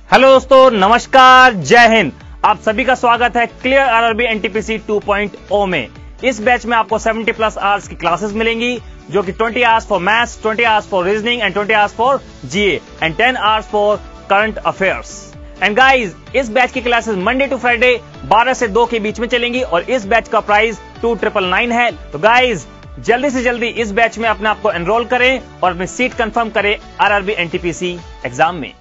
Hello दोस्तों, नमस्कार, जय हिंद। आप सभी का स्वागत है क्लियर आरआरबी एनटीपीसी 2.0 में। इस बैच में आपको 70+ आवर्स की क्लासेस मिलेंगी, जो कि 20 hours for maths, 20 hours for reasoning and 20 hours for GA and 10 hours for current affairs. And guys, इस बैच की क्लासेस मंडे टू फ्राइडे 12 से 2 के बीच में चलेंगी और इस बैच का प्राइस 2999 है। तो गाइज, जल्दी से जल्दी इस बैच में अपने आप को एनरोल करें और अपनी सीट कंफर्म करें आरआरबी एनटीपीसी एग्जाम में।